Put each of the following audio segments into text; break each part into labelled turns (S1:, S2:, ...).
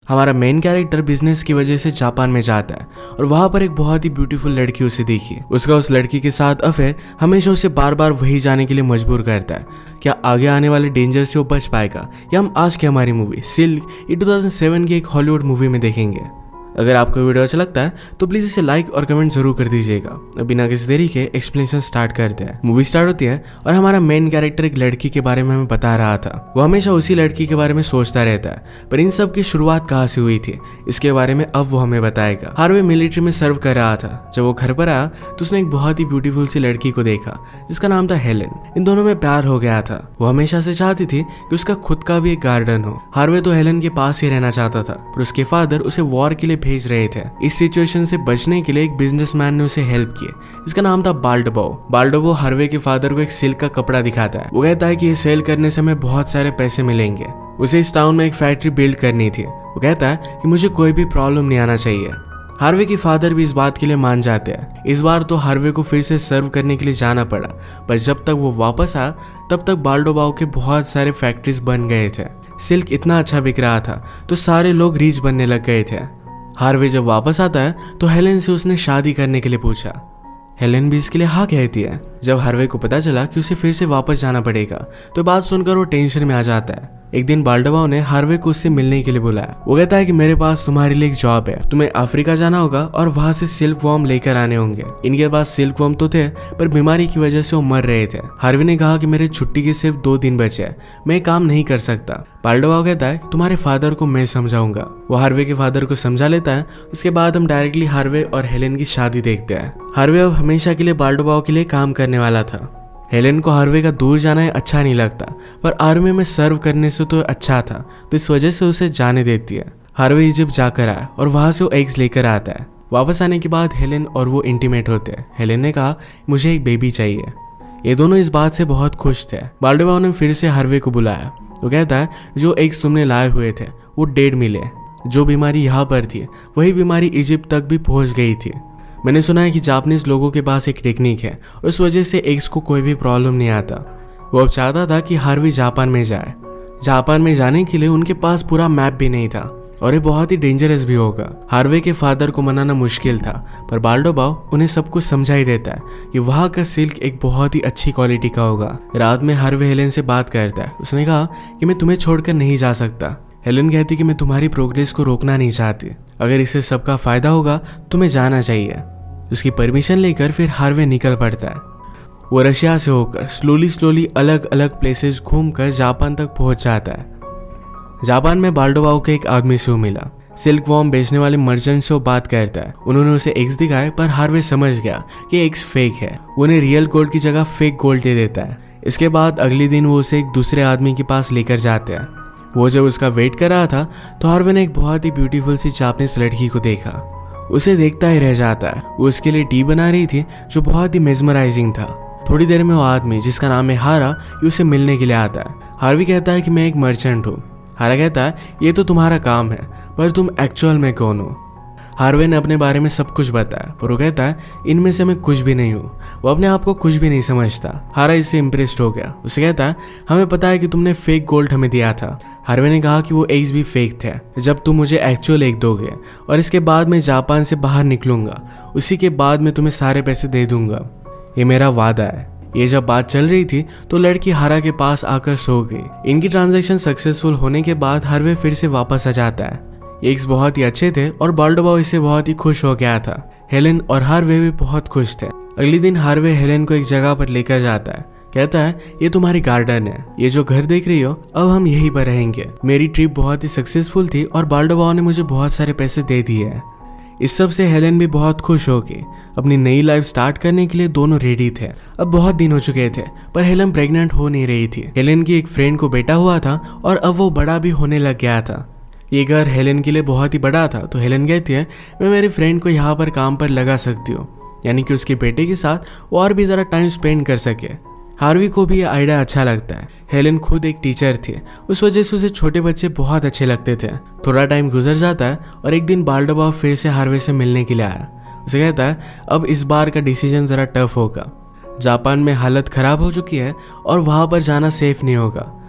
S1: हमारा main character business की वजह से जापान में जाता है और वहां पर एक बहुत ही ब्यूटीफुल लड़की उसे देखी। उसका उस लड़की के साथ अफेयर हमेशा उसे बार बार वही जाने के लिए मजबूर करता है। क्या आगे आने वाले डेंजर से वो बच पाएगा, या हम आज की हमारी मूवी सिल्क ये 2007 की एक हॉलीवुड मूवी में देखेंगे। अगर आपको वीडियो अच्छा लगता है तो प्लीज इसे लाइक और कमेंट जरूर कर दीजिएगा। अब बिना किसी देरी के एक्सप्लेनेशन स्टार्ट करते हैं। मूवी स्टार्ट होती है और हमारा मेन कैरेक्टर एक लड़की के बारे में हमें बता रहा था। वो हमेशा उसी लड़की के बारे में सोचता रहता है, पर इन सब की शुरुआत कहाँ से हुई थी इसके बारे में अब वो हमें बताएगा। हार्वे मिलिट्री में सर्व कर रहा था। जब वो घर पर आया तो उसने एक बहुत ही ब्यूटीफुल सी लड़की को देखा जिसका नाम था हेलेन। इन दोनों में प्यार हो गया था। वो हमेशा से चाहती थी कि उसका खुद का भी एक गार्डन हो। हार्वे तो हेलेन के पास ही रहना चाहता था, पर उसके फादर उसे वॉर के लिए भेज रहे थे। इस सिचुएशन से बचने के लिए एक बिजनेसमैन ने उसे हेल्प किया। इसका नाम था बाल्डोबो। बाल्डोबो हार्वे के फादर को एक सिल्क का कपड़ा दिखाता है। वो कहता है कि ये सेल करने से हमें बहुत सारे पैसे मिलेंगे। उसे इस टाउन में एक फैक्ट्री बिल्ड करनी थी। वो कहता है कि मुझे कोई भी प्रॉब्लम नहीं आना चाहिए। हार्वे के फादर भी इस बात के लिए मान जाते हैं। इस बार तो हार्वे को फिर से सर्व करने के लिए जाना पड़ा, पर जब तक वो वापस आया तब तक बाल्डोबाओ के बहुत सारे फैक्ट्रीज बन गए थे। सिल्क इतना अच्छा बिक रहा था तो सारे लोग रीच बनने लग गए थे। हार्वे जब वापस आता है तो हेलेन से उसने शादी करने के लिए पूछा। हेलेन भी इसके लिए हाँ कहती है। जब हार्वे को पता चला कि उसे फिर से वापस जाना पड़ेगा तो बात सुनकर वो टेंशन में आ जाता है। एक दिन बाल्डोबाओ ने हार्वे को उससे मिलने के लिए बुलाया। वो कहता है कि मेरे पास तुम्हारे लिए एक जॉब है। तुम्हें अफ्रीका जाना होगा और वहां से सिल्क वॉर्म लेकर आने होंगे। इनके पास सिल्क वॉर्म तो थे, पर बीमारी की वजह से वो मर रहे थे। हार्वे ने कहा कि मेरे छुट्टी के सिर्फ 2 दिन बचे हैं, मैं काम नहीं कर सकता। बाल्डोबाओ कहता है तुम्हारे फादर को मैं समझाऊंगा। वो हार्वे के फादर को समझा लेता है। उसके बाद हम डायरेक्टली हार्वे और हेलेन की शादी देखते हैं। हार्वे अब हमेशा के लिए बाल्डोबाओ के लिए काम करने वाला था। हेलेन को हार्वे का दूर जाना अच्छा नहीं लगता, पर आर्मी में सर्व करने से तो अच्छा था, तो इस वजह से उसे जाने देती है। हार्वे इजिप्ट जाकर आया और वहां से वो एग्स लेकर आता है। वापस आने के बाद हेलेन और वो इंटीमेट होते हैं। हेलेन ने कहा मुझे एक बेबी चाहिए। ये दोनों इस बात से बहुत खुश थे। बाल्डोबाओ ने फिर से हार्वे को बुलाया। वो कहता है जो एग्स तुमने लाए हुए थे वो डेड मिले। जो बीमारी यहाँ पर थी वही बीमारी इजिप्ट तक भी पहुंच गई थी। मैंने सुना है कि जापानीज लोगों के पास एक टेक्निक है और उस वजह से एग्स को कोई भी प्रॉब्लम नहीं आता। वो अब चाहता था कि हार्वे जापान में जाए। जापान में जाने के लिए उनके पास पूरा मैप भी नहीं था और ये बहुत ही डेंजरस भी होगा। हार्वे के फादर को मनाना मुश्किल था, पर बाल्डोबाओ उन्हें सब कुछ समझा ही देता है कि वहाँ का सिल्क एक बहुत ही अच्छी क्वालिटी का होगा। रात में हार्वे हेलेन से बात करता है। उसने कहा कि मैं तुम्हें छोड़कर नहीं जा सकता। हेलेन कहती कि मैं तुम्हारी प्रोग्रेस को रोकना नहीं चाहती। अगर इससे सबका फायदा होगा तुम्हें जाना चाहिए। उसकी परमिशन लेकर फिर हार्वे निकल पड़ता है। वो रशिया से होकर स्लोली अलग अलग प्लेसेस घूमकर जापान तक पहुंच जाता है। जापान में बाल्डोबाओ के एक आदमी से वो मिला। सिल्क वॉर्म बेचने वाले मर्चेंट से वो बात करता है। उन्होंने उसे एग्स दिखाए, पर हार्वे समझ गया कि एग्स फेक है। वो उन्हें रियल गोल्ड की जगह फेक गोल्ड दे देता है। इसके बाद अगले दिन वो उसे एक दूसरे आदमी के पास लेकर जाते हैं। वो जब उसका वेट कर रहा था तो हार्वे ने एक बहुत ही ब्यूटीफुल सी जापानीज लड़की को देखा। उसे देखता ही रह जाता है। वो उसके लिए टी बना रही थी जो बहुत ही मेस्मराइजिंग था। थोड़ी देर में वो आदमी जिसका नाम है हारा ये उसे मिलने के लिए आता है। हार्वे कहता है कि मैं एक मर्चेंट हूँ। हारा कहता है ये तो तुम्हारा काम है, पर तुम एक्चुअल में कौन हो? हार्वे ने अपने बारे में सब कुछ बताया, पर वो कहता है इनमें से मैं कुछ भी नहीं हूँ। वो अपने आप को कुछ भी नहीं समझता। हारा इससे इम्प्रेस्ड हो गया। उसे कहता है हमें पता है कि तुमने फेक गोल्ड हमें दिया था। हार्वे ने कहा कि वो एग्स भी फेक थे। जब तुम मुझे एक्चुअल एग दोगे और इसके बाद मैं जापान से बाहर निकलूंगा, उसी के बाद मैं तुम्हें सारे पैसे दे दूंगा। ये मेरा वादा है। ये जब बात चल रही थी तो लड़की हारा के पास आकर सो गई। इनकी ट्रांजैक्शन सक्सेसफुल होने के बाद हार्वे फिर से वापस आ जाता है। एग्स बहुत ही अच्छे थे और बाल्डोबाओ इससे बहुत ही खुश हो गया था। हेलेन और हार्वे भी बहुत खुश थे। अगले दिन हार्वे हेलेन को एक जगह पर लेकर जाता है। कहता है ये तुम्हारी गार्डन है, ये जो घर देख रही हो अब हम यहीं पर रहेंगे। मेरी ट्रिप बहुत ही सक्सेसफुल थी और बाल्डोबाओ ने मुझे बहुत सारे पैसे दे दिए हैं। इस सब से हेलेन भी बहुत खुश हो गई। अपनी नई लाइफ स्टार्ट करने के लिए दोनों रेडी थे। अब बहुत दिन हो चुके थे, पर हेलेन प्रेग्नेंट हो नहीं रही थी। हेलेन की एक फ्रेंड को बेटा हुआ था और अब वो बड़ा भी होने लग गया था। ये घर हेलेन के लिए बहुत ही बड़ा था, तो हेलेन कहती है मैं मेरी फ्रेंड को यहाँ पर काम पर लगा सकती हूँ, यानी कि उसके बेटे के साथ वो और भी ज़रा टाइम स्पेंड कर सके। हार्वी को भी ये आइडिया अच्छा लगता है। हेलेन खुद एक टीचर थी, उस वजह से उसे छोटे बच्चे बहुत अच्छे लगते थे। थोड़ा टाइम गुजर जाता है और एक दिन बाल्डोबाओ फिर से हार्वे से मिलने के लिए आया। उसे कहता है अब इस बार का डिसीजन ज़रा टफ होगा। जापान में हालत ख़राब हो चुकी है और वहाँ पर जाना सेफ नहीं होगा।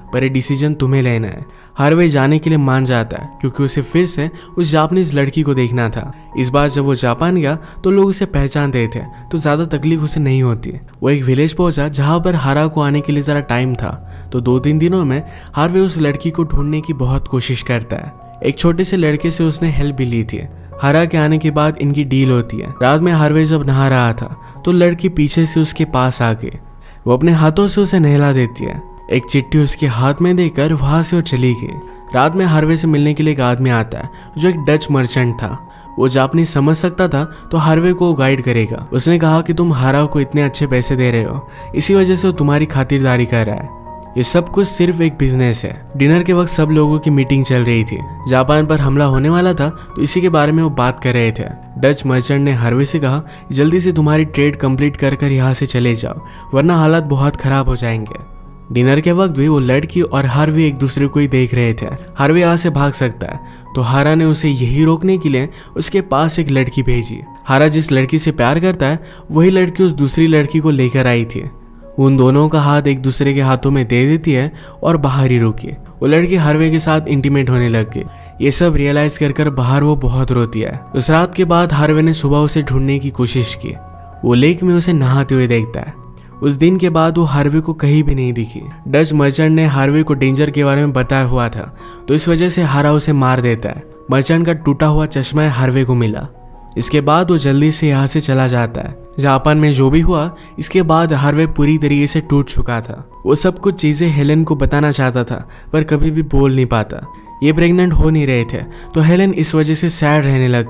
S1: पर ये डिसीजन तुम्हें लेना है। हार्वे जाने के लिए मान जाता है क्योंकि उसे फिर से उस जापानीज लड़की को देखना था। इस बार जब वो जापान गया तो लोग उसे पहचानते थे तो ज्यादा तकलीफ उसे नहीं होती। वो एक विलेज पहुंचा जहां पर हारा को आने के लिए जरा टाइम था। तो 2-3 दिनों में हार्वे उस लड़की को ढूंढने की बहुत कोशिश करता है। एक छोटे से लड़के से उसने हेल्प भी ली थी। हारा के आने के बाद इनकी डील होती है। रात में हार्वे जब नहा रहा था तो लड़की पीछे से उसके पास आके वो अपने हाथों से उसे नहला देती है। एक चिट्ठी उसके हाथ में देकर वहां से वो चली गई। रात में हार्वे से मिलने के लिए एक आदमी आता है जो एक डच मर्चेंट था। वो जापानी समझ सकता था तो हार्वे को गाइड करेगा। उसने कहा कि तुम हारा को इतने अच्छे पैसे दे रहे हो, इसी वजह से वो तुम्हारी खातिरदारी कर रहा है। ये सब कुछ सिर्फ एक बिजनेस है। डिनर के वक्त सब लोगों की मीटिंग चल रही थी। जापान पर हमला होने वाला था तो इसी के बारे में वो बात कर रहे थे। डच मर्चेंट ने हार्वे से कहा जल्दी से तुम्हारी ट्रेड कंप्लीट कर यहाँ से चले जाओ वरना हालात बहुत खराब हो जाएंगे। डिनर के वक्त भी वो लड़की और हार्वे एक दूसरे को ही देख रहे थे। हार्वे यहाँ से भाग सकता है तो हारा ने उसे यही रोकने के लिए उसके पास एक लड़की भेजी। हारा जिस लड़की से प्यार करता है वही लड़की उस दूसरी लड़की को लेकर आई थी। उन दोनों का हाथ एक दूसरे के हाथों में दे देती है और बाहर ही रुकी। वो लड़की हार्वे के साथ इंटीमेट होने लग गई। ये सब रियलाइज कर बाहर वो बहुत रोती है। उस रात के बाद हार्वे ने सुबह उसे ढूंढने की कोशिश की। वो लेक में उसे नहाते हुए देखता है। उस दिन के बाद वो हार्वे को कहीं भी नहीं दिखी। डच मर्चेंट ने हार्वे को डेंजर के बारे में बताया हुआ था तो इस वजह से हारा उसे मार देता है। मर्चेंट का टूटा हुआ चश्मा हार्वे को मिला। इसके बाद वो जल्दी से यहाँ से चला जाता है। जापान में जो भी हुआ इसके बाद हार्वे पूरी तरीके से टूट चुका था। वो सब कुछ चीजें हेलेन को बताना चाहता था पर कभी भी बोल नहीं पाता। ये प्रेग्नेंट हो नहीं रहे थे तो हेलेन इस वजह से सैड रहने लग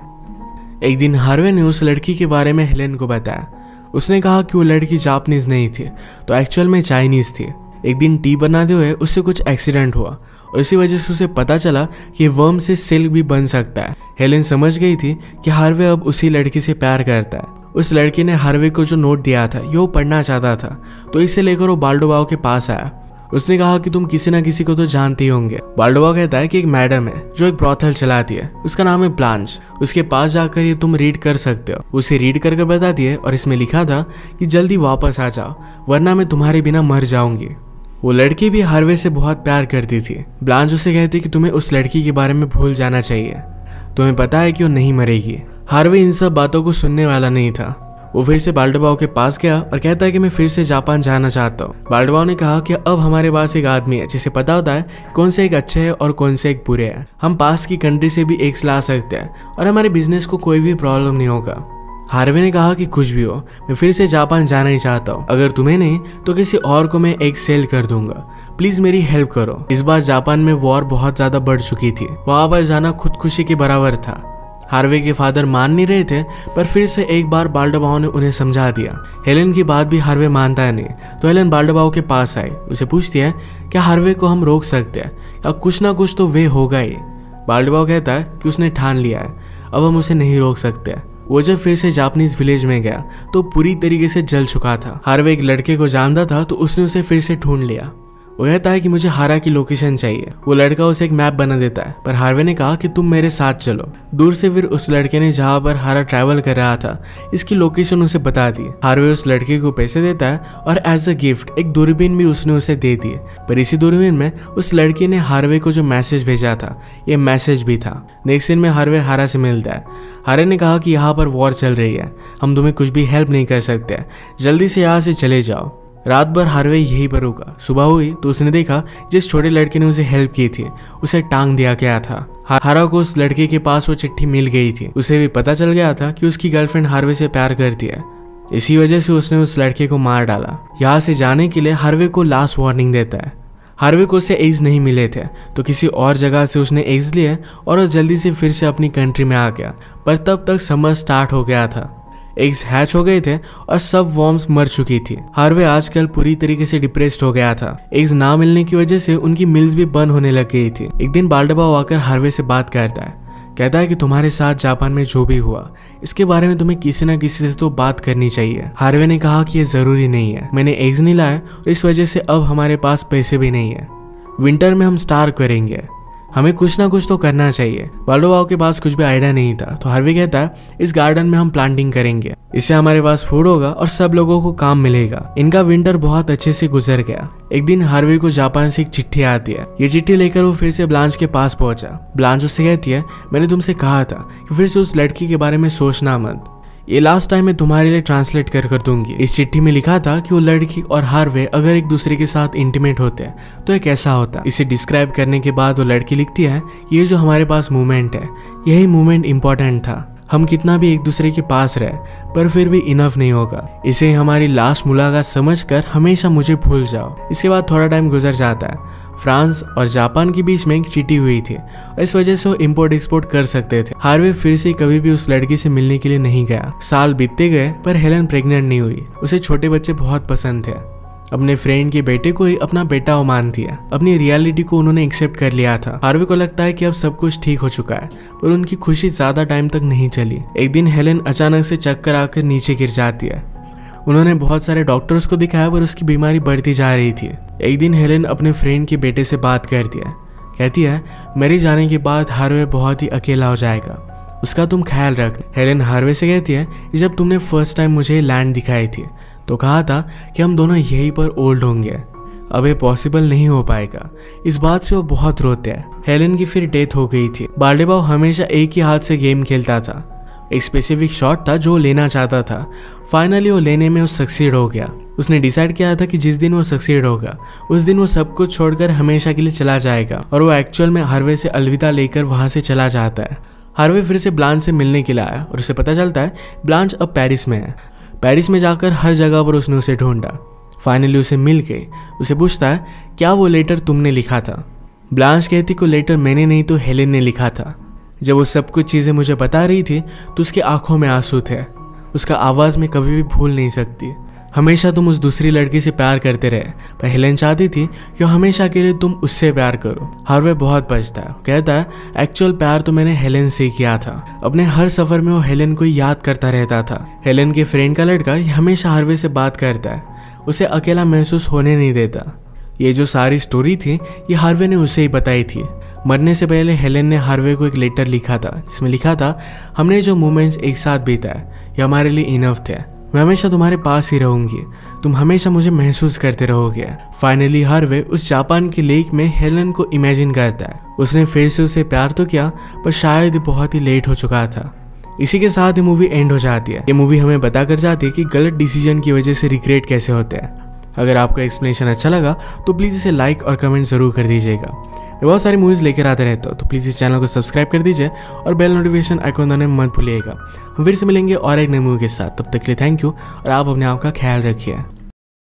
S1: गई। एक दिन हार्वे ने उस लड़की के बारे में हेलेन को बताया। उसने कहा कि वो लड़की जापानीज नहीं थी तो एक्चुअल में चाइनीज थी। एक दिन टी बनाते हुए उससे कुछ एक्सीडेंट हुआ और इसी वजह से उसे पता चला कि वर्म से सिल्क भी बन सकता है। हेलेन समझ गई थी कि हार्वे अब उसी लड़की से प्यार करता है। उस लड़की ने हार्वे को जो नोट दिया था ये वो पढ़ना चाहता था तो इसे लेकर वो बाल्डोबाओ के पास आया। उसने कहा कि तुम किसी ना किसी को तो जानते ही होंगे। बाल्डोबाओ कहता है कि एक मैडम है जो एक ब्रॉथल चलाती है, उसका नाम है ब्लांच। उसके पास जाकर ये तुम रीड कर सकते हो। उसे रीड करके बता दिए और इसमें लिखा था कि जल्दी वापस आ जाओ वरना मैं तुम्हारे बिना मर जाऊंगी। वो लड़की भी हार्वे से बहुत प्यार करती थी। ब्लांच उसे कहती कि तुम्हें उस लड़की के बारे में भूल जाना चाहिए, तुम्हें पता है कि वो नहीं मरेगी। हार्वे इन सब बातों को सुनने वाला नहीं था। वो फिर से बाल्डोबाओ के पास गया और कहता है कि मैं फिर से जापान जाना चाहता हूँ। बाल्डोबाओ ने कहा कि अब हमारे पास एक आदमी है जिसे पता होता है कौन से एक अच्छे है और कौन से एक बुरे हैं। हम पास की कंट्री से भी एग्स ला सकते हैं और हमारे बिजनेस को कोई भी प्रॉब्लम नहीं होगा। हार्वे ने कहा कि कुछ भी हो मैं फिर से जापान जाना ही चाहता हूँ। अगर तुम्हें नहीं तो किसी और को मैं एक सेल कर दूंगा, प्लीज मेरी हेल्प करो। इस बार जापान में वॉर बहुत ज्यादा बढ़ चुकी थी। वहां पर जाना खुदकुशी के बराबर था। हार्वे के फादर मान नहीं रहे थे पर फिर से एक बार बाल्डोबाओ ने उन्हें समझा दिया। हेलेन की बात भी हार्वे मानता है नहीं तो हेलेन बाल्डोबाओ के पास आई। उसे पूछती है क्या हार्वे को हम रोक सकते हैं या कुछ ना कुछ तो वे होगा ही। बाल्डोबाओ कहता है कि उसने ठान लिया है, अब हम उसे नहीं रोक सकते। वो जब फिर से जापानीज विलेज में गया तो पूरी तरीके से जल चुका था। हार्वे एक लड़के को जानता था तो उसने उसे फिर से ढूंढ लिया। वो कहता है कि मुझे हारा की लोकेशन चाहिए। वो लड़का उसे एक मैप बना देता है पर हार्वे ने कहा कि तुम मेरे साथ चलो। दूर से फिर उस लड़के ने जहाँ पर हारा ट्रैवल कर रहा था इसकी लोकेशन उसे बता दी। हार्वे उस लड़के को पैसे देता है और एज अ गिफ्ट एक दूरबीन भी उसने उसे दे दी। पर इसी दूरबीन में उस लड़की ने हार्वे को जो मैसेज भेजा था ये मैसेज भी था। नेक्स्ट सीन में हार्वे हारा से मिलता है। हारे ने कहा कि यहाँ पर वॉर चल रही है, हम तुम्हें कुछ भी हेल्प नहीं कर सकते, जल्दी से यहाँ से चले जाओ। रात भर हार्वे यही पर रुका। सुबह हुई तो उसने देखा जिस छोटे लड़के ने उसे हेल्प की थी उसे टांग दिया गया था। हारा को उस लड़के के पास वो चिट्ठी मिल गई थी। उसे भी पता चल गया था कि उसकी गर्लफ्रेंड हार्वे से प्यार करती है। इसी वजह से उसने उस लड़के को मार डाला। यहाँ से जाने के लिए हार्वे को लास्ट वार्निंग देता है। हार्वे को उससे एग्स नहीं मिले थे तो किसी और जगह से उसने एग्स लिए और वो जल्दी से फिर से अपनी कंट्री में आ गया। पर तब तक समर स्टार्ट हो गया था। एग्स हैच हो गए थे और सब वॉर्म्स मर चुकी थी। हार्वे आजकल पूरी तरीके से डिप्रेस्ड हो गया था। एग्स ना मिलने की वजह से उनकी मिल्स भी बंद होने लग गई थी। एक दिन बाल्डोबाओ आकर हार्वे से बात करता है। कहता है कि तुम्हारे साथ जापान में जो भी हुआ इसके बारे में तुम्हें किसी न किसी से तो बात करनी चाहिए। हार्वे ने कहा कि ये जरूरी नहीं है, मैंने एग्स नहीं लाए और इस वजह से अब हमारे पास पैसे भी नहीं है। विंटर में हम स्टार्व करेंगे। हमें कुछ ना कुछ तो करना चाहिए। बाल्डो के पास कुछ भी आइडिया नहीं था, तो हार्वे कहता है इस गार्डन में हम प्लांटिंग करेंगे, इससे हमारे पास फूड होगा और सब लोगों को काम मिलेगा। इनका विंटर बहुत अच्छे से गुजर गया। एक दिन हार्वे को जापान से एक चिट्ठी आती है। ये चिट्ठी लेकर वो फिर से ब्लांच के पास पहुंचा। ब्लांच उससे कहती है मैंने तुमसे कहा था कि फिर से उस लड़की के बारे में सोचना मत, ये लास्ट टाइम मैं तुम्हारे लिए ट्रांसलेट कर दूंगी। इस चिट्ठी में लिखा था कि वो लड़की और हार्वे अगर एक दूसरे के साथ इंटीमेट होते हैं तो ये कैसा होता। इसे डिस्क्राइब करने के बाद वो लड़की लिखती है ये जो हमारे पास मूवमेंट है, यही मूवमेंट इंपॉर्टेंट था। हम कितना भी एक दूसरे के पास रहे पर फिर भी इनफ नहीं होगा। इसे हमारी लास्ट मुलाकात समझकर हमेशा मुझे भूल जाओ। इसके बाद थोड़ा टाइम गुजर जाता है। फ्रांस और जापान के बीच में एक ट्रीटी हुई थी और इस वजह से वो इम्पोर्ट एक्सपोर्ट कर सकते थे। हार्वे फिर से कभी भी उस लड़की से मिलने के लिए नहीं गया। साल बीतते गए पर हेलन प्रेग्नेंट नहीं हुई। उसे छोटे बच्चे बहुत पसंद थे। अपने फ्रेंड के बेटे को ही अपना बेटा वो मानती है। अपनी रियलिटी को उन्होंने एक्सेप्ट कर लिया था। हार्वे को लगता है कि अब सब कुछ ठीक हो चुका है, पर उनकी खुशी ज्यादा टाइम तक नहीं चली। एक दिन हेलन अचानक से चक्कर आकर नीचे गिर जाती है। उन्होंने बहुत सारे डॉक्टर्स को दिखाया पर उसकी बीमारी बढ़ती जा रही थी। एक दिन हेलन अपने फ्रेंड के बेटे से बात करती है। कहती है मेरे जाने के बाद हार्वे बहुत ही अकेला हो जाएगा, उसका तुम ख्याल रख। हेलन हार्वे से कहती है जब तुमने फर्स्ट टाइम मुझे लैंड दिखाई थी तो कहा था कि हम दोनों यहीं पर ओल्ड होंगे, अब ये पॉसिबल नहीं हो पाएगा। इस बात से वो बहुत रोते हैं। हेलन की फिर डेथ हो गई थी। बाल्डेबाउ हमेशा एक ही हाथ से गेम खेलता था। एक स्पेसिफिक शॉट था जो वो लेना चाहता था। फाइनली वो लेने में वो सक्सीड हो गया। उसने डिसाइड किया था कि जिस दिन वो सक्सीड होगा उस दिन वो सब कुछ छोड़कर हमेशा के लिए चला जाएगा और वो एक्चुअल में हार्वे से अलविदा लेकर वहां से चला जाता है। हार्वे फिर से ब्लांच से मिलने के लिए आया और उसे पता चलता है ब्लांच अब पेरिस में है। पेरिस में जाकर हर जगह पर उसने उसे ढूंढा। फाइनली उसे मिल गई। उसे पूछता है क्या वो लेटर तुमने लिखा था। ब्लांच कहती को लेटर मैंने नहीं तो हेलेन ने लिखा था। जब वो सब कुछ चीज़ें मुझे बता रही थी तो उसकी आंखों में आंसू थे। उसका आवाज़ में कभी भी भूल नहीं सकती। हमेशा तुम उस दूसरी लड़की से प्यार करते रहे, पर हेलेन चाहती थी कि हमेशा के लिए तुम उससे प्यार करो। हार्वे बहुत पछता है। कहता है एक्चुअल प्यार तो मैंने हेलेन से किया था। अपने हर सफर में वो हेलेन को याद करता रहता था। हेलेन के फ्रेंड का लड़का हमेशा हार्वे से बात करता है, उसे अकेला महसूस होने नहीं देता। ये जो सारी स्टोरी थी ये हार्वे ने उसे ही बताई थी। मरने से पहले हेलेन ने हार्वे को एक लेटर लिखा था जिसमें लिखा था हमने जो मोमेंट्स एक साथ बिताए ये हमारे लिए इनफ थे। मैं हमेशा तुम्हारे पास ही रहूंगी, तुम हमेशा मुझे महसूस करते रहोगे। फाइनली हार्वे उस जापान के लेक में हेलेन को इमेजिन करता है। उसने फिर से उसे प्यार तो किया पर शायद बहुत ही लेट हो चुका था। इसी के साथ ये मूवी एंड हो जाती है। ये मूवी हमें बता कर जाती है कि गलत डिसीजन की वजह से रिग्रेट कैसे होते हैं। अगर आपको एक्सप्लेनेशन अच्छा लगा तो प्लीज़ इसे लाइक और कमेंट ज़रूर कर दीजिएगा। मैं बहुत सारी मूवीज़ लेकर आते रहता हूँ, तो प्लीज़ इस चैनल को सब्सक्राइब कर दीजिए और बेल नोटिफिकेशन आइकॉन दबाना मत भूलिएगा। हम फिर से मिलेंगे और एक नई मूवी के साथ। तब तक के लिए थैंक यू और आप अपने आप का ख्याल रखिए।